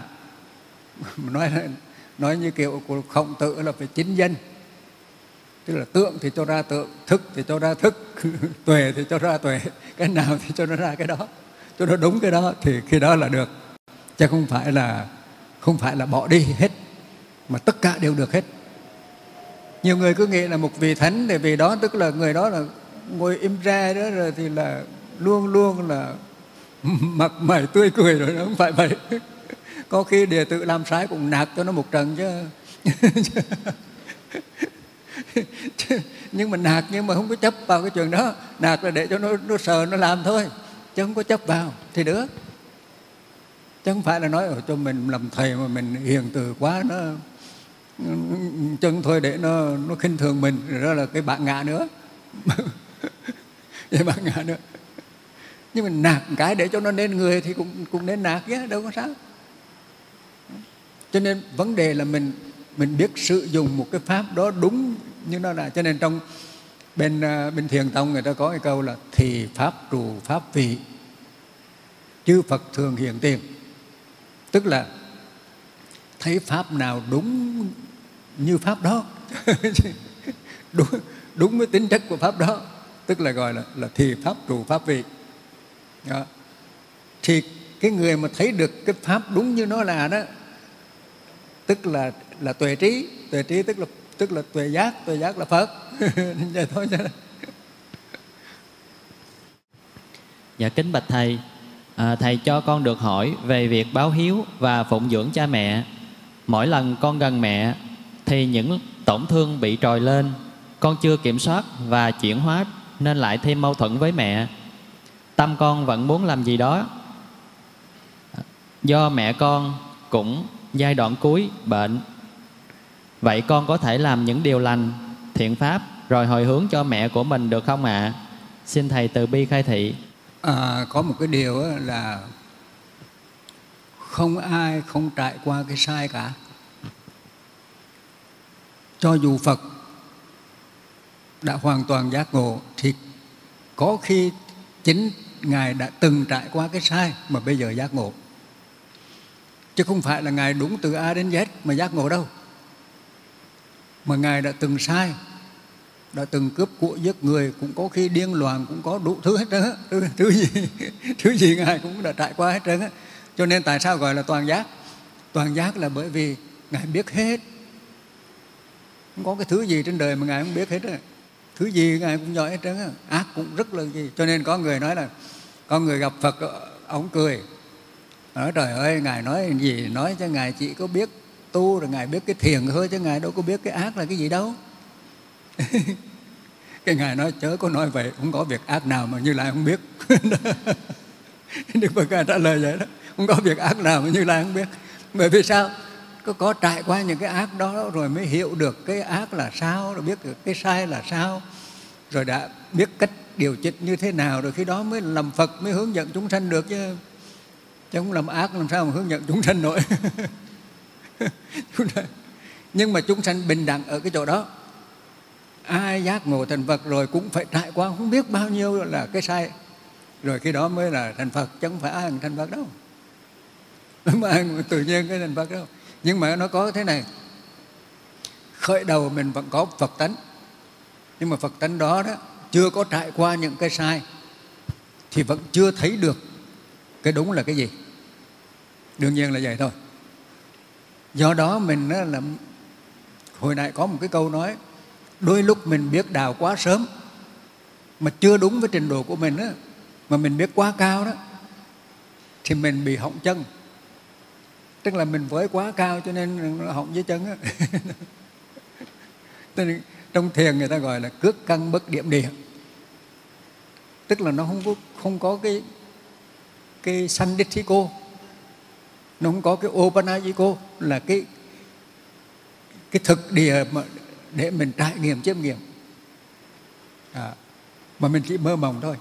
nói như kiểu của Khổng Tử là phải chính danh. Tức là tượng thì cho ra tượng, thức thì cho ra thức, tuệ thì cho ra tuệ, cái nào thì cho nó ra cái đó, cho nó đúng cái đó, thì khi đó là được. Chứ không phải là bỏ đi hết, mà tất cả đều được hết. Nhiều người cứ nghĩ là một vị thánh thì vì đó tức là người đó là ngồi im ra đó rồi thì là luôn luôn là mặt mày tươi cười rồi, đó không phải vậy. Có khi đệ tử làm sai cũng nạt cho nó một trận chứ. Nhưng mà nạt nhưng mà không có chấp vào cái chuyện đó. Nạt là để cho nó sờ nó làm thôi, chứ không có chấp vào thì được. Chứ không phải là nói cho mình làm thầy mà mình hiền từ quá, nó chân thôi để nó khinh thường mình, rồi đó là cái bản ngã nữa. Cái bản ngã nữa. Nhưng mà nạt cái để cho nó nên người thì cũng nên nạt chứ, đâu có sao. Cho nên vấn đề là mình biết sử dụng một cái pháp đó đúng như nó là. Cho nên trong bên Thiền tông người ta có cái câu là thì pháp trụ pháp vị, chư Phật thường hiện tiền. Tức là thấy pháp nào đúng như pháp đó, đúng với tính chất của pháp đó, tức là gọi là thì pháp trụ pháp vị đó. Thì cái người mà thấy được cái pháp đúng như nó là đó, tức là tuệ trí. Tuệ trí tức là tuệ giác là Phật. Vậy thôi chứ. Dạ kính bạch thầy, thầy cho con được hỏi về việc báo hiếu và phụng dưỡng cha mẹ. Mỗi lần con gần mẹ thì những tổn thương bị trồi lên, con chưa kiểm soát và chuyển hóa nên lại thêm mâu thuẫn với mẹ. Tâm con vẫn muốn làm gì đó. Do mẹ con cũng giai đoạn cuối bệnh, vậy con có thể làm những điều lành, thiện pháp rồi hồi hướng cho mẹ của mình được không ạ? Xin thầy từ bi khai thị. Có một cái điều là không ai không trải qua cái sai cả. Cho dù Phật đã hoàn toàn giác ngộ thì có khi chính Ngài đã từng trải qua cái sai mà bây giờ giác ngộ. Chứ không phải là Ngài đúng từ A đến Z mà giác ngộ đâu. Mà Ngài đã từng sai đã từng cướp của giết người, cũng có khi điên loạn, cũng có đủ thứ hết trơn á. Thứ gì Ngài cũng đã trải qua hết trơn á. Cho nên tại sao gọi là toàn giác? Toàn giác là bởi vì Ngài biết hết. Không có cái thứ gì trên đời mà Ngài không biết hết á. Thứ gì Ngài cũng giỏi hết trơn á. Ác cũng rất là gì. Cho nên có người nói là, có người gặp Phật, ông cười, nói trời ơi, Ngài nói gì nói cho Ngài chỉ có biết tu, rồi Ngài biết cái thiền thôi, chứ Ngài đâu có biết cái ác là cái gì đâu. Cái Ngài nói chớ có nói vậy, không có việc ác nào mà Như Lai không biết. Đức Phật Ngài trả lời vậy đó, không có việc ác nào mà Như Lai không biết. Bởi vì sao? Có trải qua những cái ác đó rồi mới hiểu được cái ác là sao, rồi biết được cái sai là sao, rồi đã biết cách điều chỉnh như thế nào, rồi khi đó mới làm Phật, mới hướng dẫn chúng sanh được chứ. Chứ không làm ác làm sao mà hướng dẫn chúng sanh nổi. Nhưng mà chúng sanh bình đẳng ở cái chỗ đó. Ai giác ngộ thành Phật rồi cũng phải trải qua không biết bao nhiêu là cái sai, rồi khi đó mới là thành Phật, chứ không phải ai thành Phật đâu. Mà ai tự nhiên cái thành Phật đâu. Nhưng mà nó có thế này, khởi đầu mình vẫn có Phật tánh, nhưng mà Phật tánh đó chưa có trải qua những cái sai thì vẫn chưa thấy được cái đúng là cái gì. Đương nhiên là vậy thôi. Do đó mình là, hồi nãy có một cái câu nói, đôi lúc mình biết đạo quá sớm mà chưa đúng với trình độ của mình đó, mà mình biết quá cao đó, thì mình bị hỏng chân. Tức là mình với quá cao cho nên hỏng dưới chân á. Trong thiền người ta gọi là cước căn bất điểm địa. Tức là nó không có cái sandithiko, nó không có cái opanajiko, là cái thực địa mà để mình trải nghiệm chiêm nghiệm, mà mình chỉ mơ mộng thôi.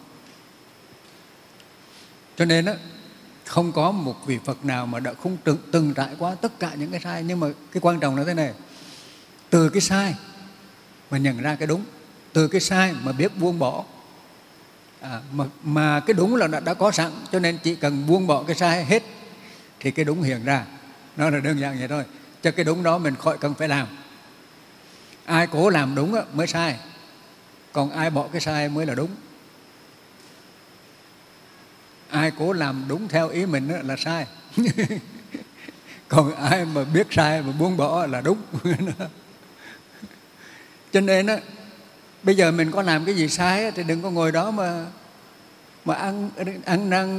Cho nên á, không có một vị Phật nào mà đã không từng trải qua tất cả những cái sai. Nhưng mà cái quan trọng là thế này, từ cái sai mà nhận ra cái đúng, từ cái sai mà biết buông bỏ. Mà cái đúng là đã có sẵn, cho nên chỉ cần buông bỏ cái sai hết thì cái đúng hiện ra. Nó là đơn giản vậy thôi. Cho cái đúng đó mình khỏi cần phải làm. Ai cố làm đúng mới sai, còn ai bỏ cái sai mới là đúng. Ai cố làm đúng theo ý mình là sai. Còn ai mà biết sai mà buông bỏ là đúng. Cho nên bây giờ mình có làm cái gì sai thì đừng có ngồi đó mà ăn năn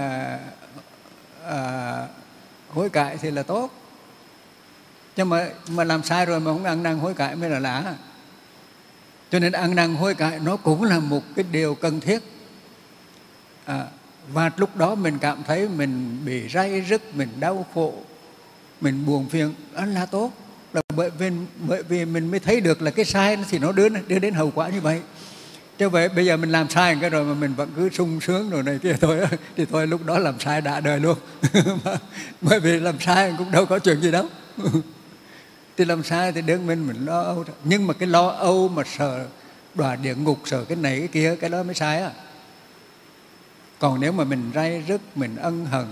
hối cải thì là tốt. Nhưng mà làm sai rồi mà không ăn năn hối cải mới là lạ. Cho nên ăn năn hối cải nó cũng là một cái điều cần thiết. Và lúc đó mình cảm thấy mình bị ray rứt, mình đau khổ, mình buồn phiền, đó là tốt. Là bởi vì mình mới thấy được là cái sai thì nó đưa đến hậu quả như vậy. Chứ vậy bây giờ mình làm sai cái rồi mà mình vẫn cứ sung sướng rồi này kia thôi, thì thôi lúc đó làm sai đã đời luôn. Bởi vì làm sai cũng đâu có chuyện gì đâu. Thì làm sai thì đương mình lo âu. Nhưng mà cái lo âu mà sợ đọa địa ngục, sợ cái này cái kia, cái đó mới sai á. Còn nếu mà mình ray rứt, mình ân hận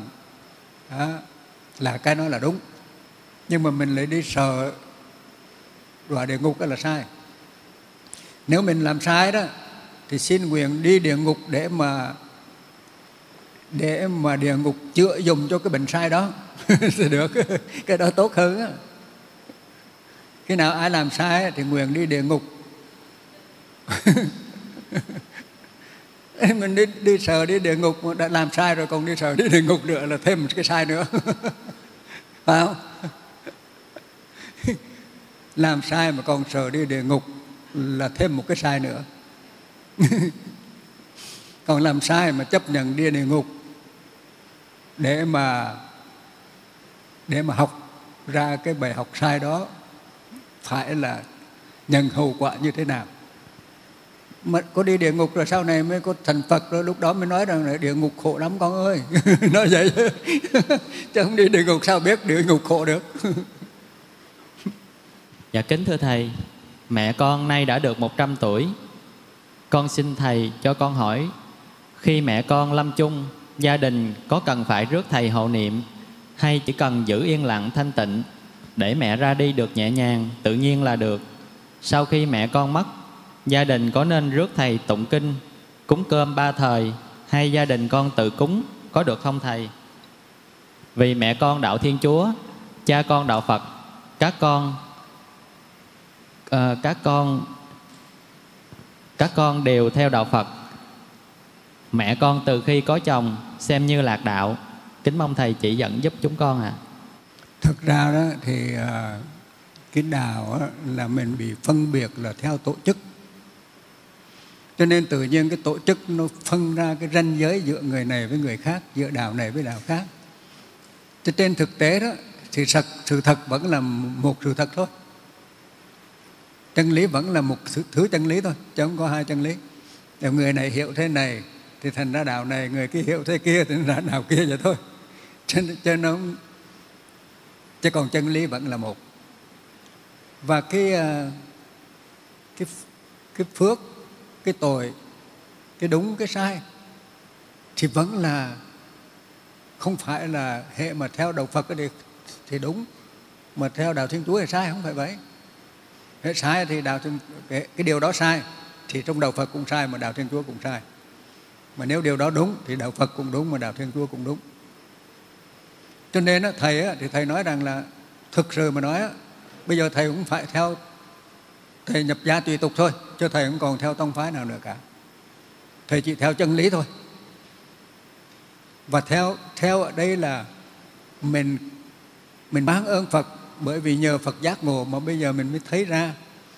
là cái đó là đúng. Nhưng mà mình lại đi sợ đọa địa ngục, đó là sai. Nếu mình làm sai đó thì xin nguyện đi địa ngục để mà địa ngục chữa dùng cho cái bệnh sai đó. Thì được, cái đó tốt hơn á. Khi nào ai làm sai thì nguyện đi địa ngục. Mình đi sợ đi địa ngục, đã làm sai rồi còn đi sợ đi địa ngục nữa là thêm một cái sai nữa. Phải không? Làm sai mà còn sợ đi địa ngục là thêm một cái sai nữa. Còn làm sai mà chấp nhận đi địa ngục để mà học ra cái bài học sai đó phải là nhận hậu quả như thế nào. Mà có đi địa ngục rồi sau này mới có thành Phật, rồi lúc đó mới nói rằng là địa ngục khổ lắm con ơi. Nói vậy chứ không đi địa ngục sao biết địa ngục khổ được. Dạ kính thưa Thầy, mẹ con nay đã được 100 tuổi. Con xin Thầy cho con hỏi, khi mẹ con lâm chung, gia đình có cần phải rước Thầy hộ niệm hay chỉ cần giữ yên lặng thanh tịnh để mẹ ra đi được nhẹ nhàng, tự nhiên là được? Sau khi mẹ con mất, gia đình có nên rước thầy tụng kinh, cúng cơm 3 thời, hay gia đình con tự cúng có được không thầy? Vì mẹ con đạo Thiên Chúa, cha con đạo Phật, các con đều theo đạo Phật. Mẹ con từ khi có chồng xem như lạc đạo. Kính mong thầy chỉ dẫn giúp chúng con ạ. Thực ra đó thì cái đạo đó là mình bị phân biệt là theo tổ chức, cho nên tự nhiên cái tổ chức nó phân ra cái ranh giới giữa người này với người khác, giữa đạo này với đạo khác. Cho trên thực tế đó thì sự thật vẫn là một sự thật thôi. Chân lý vẫn là một thứ chân lý thôi, chứ không có hai chân lý. Nếu người này hiểu thế này thì thành ra đạo này, người kia hiểu thế kia thì thành ra đạo kia vậy thôi. Chứ còn chân lý vẫn là một. Và cái phước, cái tội, cái đúng, cái sai thì vẫn là không phải là hệ mà theo đạo Phật thì đúng, mà theo đạo Thiên Chúa thì sai, không phải vậy. Hệ sai thì cái điều đó sai thì trong đạo Phật cũng sai, mà đạo Thiên Chúa cũng sai. Mà nếu điều đó đúng thì đạo Phật cũng đúng, mà đạo Thiên Chúa cũng đúng. Cho nên thầy thì thầy nói rằng là thực sự mà nói bây giờ thầy cũng phải theo, thầy nhập gia tùy tục thôi, chứ thầy không còn theo tông phái nào nữa cả. Thầy chỉ theo chân lý thôi. Và theo ở đây là mình mang ơn Phật, bởi vì nhờ Phật giác ngộ mà bây giờ mình mới thấy ra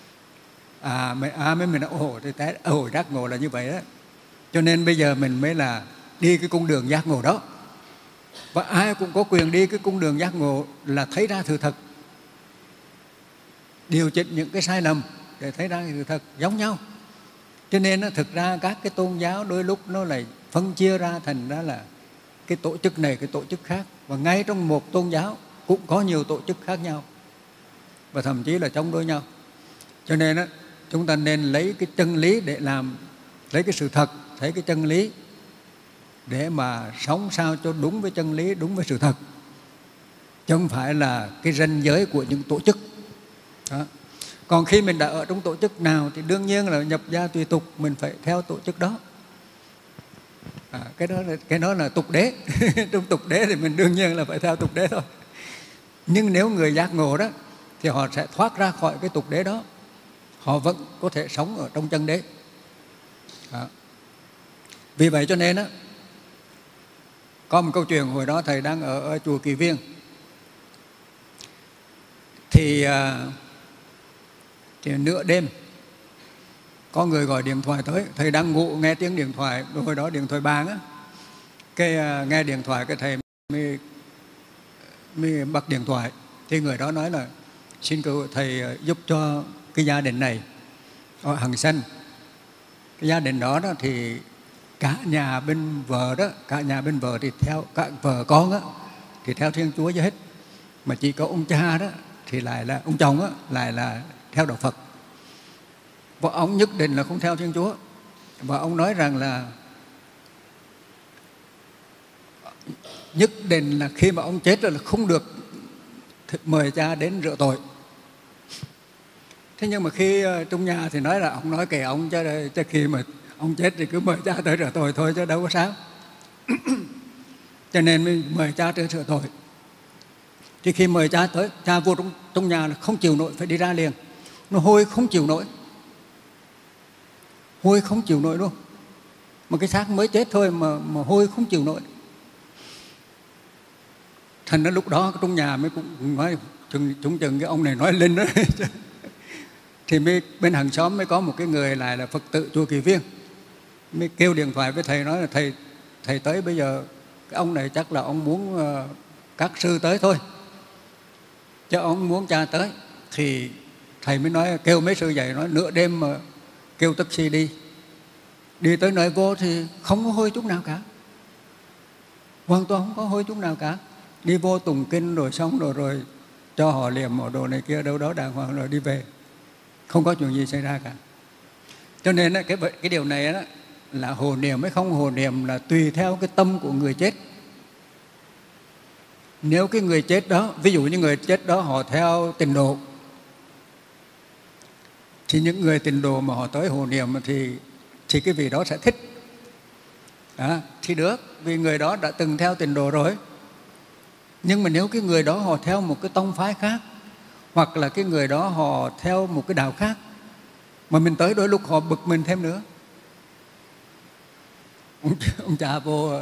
mình đã ồ giác ngộ là như vậy đó. Cho nên bây giờ mình mới là đi cái cung đường giác ngộ đó. Và ai cũng có quyền đi cái cung đường giác ngộ là thấy ra sự thật, điều chỉnh những cái sai lầm để thấy ra sự thật giống nhau. Cho nên thực ra các cái tôn giáo đôi lúc nó lại phân chia ra thành ra là cái tổ chức này, cái tổ chức khác. Và ngay trong một tôn giáo cũng có nhiều tổ chức khác nhau, và thậm chí là chống đối nhau. Cho nên chúng ta nên lấy cái chân lý để làm, lấy cái sự thật, thấy cái chân lý để mà sống sao cho đúng với chân lý, đúng với sự thật, chứ không phải là cái ranh giới của những tổ chức đó. Còn khi mình đã ở trong tổ chức nào thì đương nhiên là nhập gia tùy tục, mình phải theo tổ chức đó. Cái đó là tục đế. Trong tục đế thì mình đương nhiên là phải theo tục đế thôi. Nhưng nếu người giác ngộ đó thì họ sẽ thoát ra khỏi cái tục đế đó, họ vẫn có thể sống ở trong chân đế đó. Vì vậy cho nên có một câu chuyện hồi đó thầy đang ở chùa Kỳ Viên, thì nửa đêm có người gọi điện thoại tới. Thầy đang ngủ nghe tiếng điện thoại, hồi đó điện thoại bàn á, cái nghe điện thoại cái thầy mới bắt điện thoại. Thì người đó nói là xin cầu thầy giúp cho cái gia đình này ở Hằng Sanh. Cái gia đình đó thì cả nhà bên vợ thì theo, cả vợ con thì theo Thiên Chúa hết, mà chỉ có ông cha đó thì lại là ông chồng lại là theo đạo Phật. Và ông nhất định là không theo Thiên Chúa. Và ông nói rằng là nhất định là khi mà ông chết rồi là không được mời cha đến rửa tội. Thế nhưng mà khi trong nhà thì nói là ông nói kệ ông, chứ khi mà ông chết thì cứ mời cha tới rửa tội thôi, chứ đâu có sao. Cho nên mới mời cha tới rửa tội. Thì khi mời cha tới, cha vô trong nhà là không chịu nổi, phải đi ra liền. Nó hôi không chịu nổi, hôi không chịu nổi luôn. Mà cái xác mới chết thôi mà hôi không chịu nổi. Thành ra lúc đó trong nhà mới cũng nói chúng chừng cái ông này nói lên đó. Thì bên hàng xóm mới có một cái người lại là Phật tử chùa Kỳ Viên, mới kêu điện thoại với thầy, nói là thầy tới bây giờ cái ông này chắc là ông muốn các sư tới thôi, chứ ông muốn cha tới. Thì thầy mới nói, kêu mấy sư dậy, nói nửa đêm mà kêu taxi đi tới nơi vô thì không có hôi chút nào cả, hoàn toàn không có hôi chút nào cả. Đi vô tụng kinh rồi xong rồi cho họ liệm mỏ đồ này kia đâu đó đàng hoàng rồi đi về, không có chuyện gì xảy ra cả. Cho nên cái điều này là hồ niệm hay không hồ niệm là tùy theo cái tâm của người chết. Nếu cái người chết đó, ví dụ như người chết đó họ theo Tịnh độ thì những người tịnh độ mà họ tới hộ niệm thì cái vị đó sẽ thích. Đó, thì được, vì người đó đã từng theo tịnh độ rồi. Nhưng mà nếu cái người đó họ theo một cái tông phái khác, hoặc là cái người đó họ theo một cái đạo khác, mà mình tới đôi lúc họ bực mình thêm nữa. Ông cha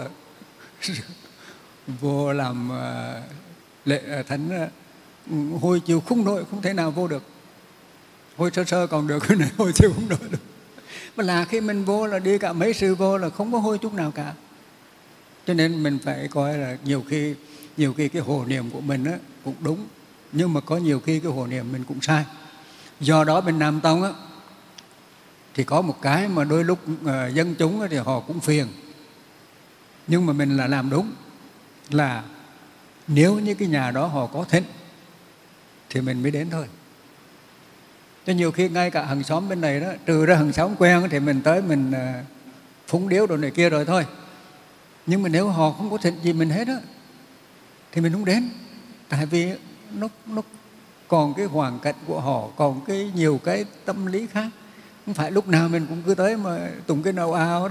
vô làm lễ thánh hồi chiều không nổi, không thể nào vô được. Hồi sơ sơ còn được, hồi chiều không nổi được. Mà là khi mình vô là đi cả mấy sư vô là không có hôi chút nào cả. Cho nên mình phải coi là nhiều khi cái hộ niệm của mình á, cũng đúng, nhưng mà có nhiều khi cái hộ niệm mình cũng sai. Do đó bên Nam Tông á, thì có một cái mà đôi lúc dân chúng thì họ cũng phiền. Nhưng mà mình là làm đúng, là nếu như cái nhà đó họ có thịnh thì mình mới đến thôi. Cho nhiều khi ngay cả hàng xóm bên này đó, trừ ra hàng xóm quen thì mình tới mình phúng điếu đồ này kia rồi thôi. Nhưng mà nếu họ không có thịnh gì mình hết á, thì mình không đến. Tại vì nó còn cái hoàn cảnh của họ, còn cái nhiều cái tâm lý khác. Không phải lúc nào mình cũng cứ tới mà tụng cái nào ao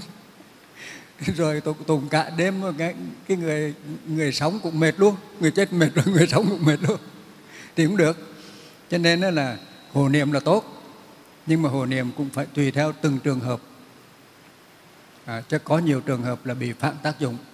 rồi tụng cả đêm, cái người sống cũng mệt luôn, người chết mệt rồi người sống cũng mệt luôn, thì cũng được. Cho nên là hộ niệm là tốt, nhưng mà hộ niệm cũng phải tùy theo từng trường hợp. Chứ có nhiều trường hợp là bị phản tác dụng.